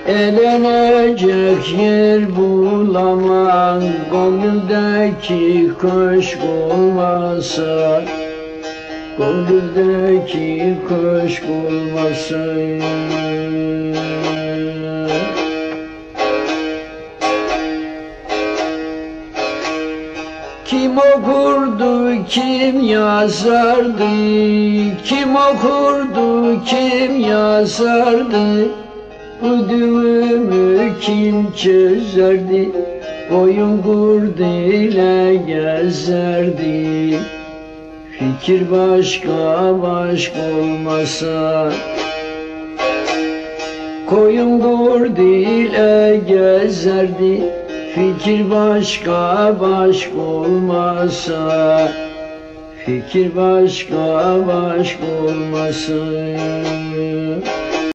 Eğlenecek yer bulamam, gönlümdeki kuş olmasa, gönlümdeki kuş olmasa. Kim okurdu, kim yazardı, kim okurdu, kim yazardı, bu düğümü kim çözerdi, boyun kurduyla gezerdi. Fikir başka başka olmasa, koyun kurduyla gezerdi. Fikir başka başka olmasa, fikir başka başka olmasa.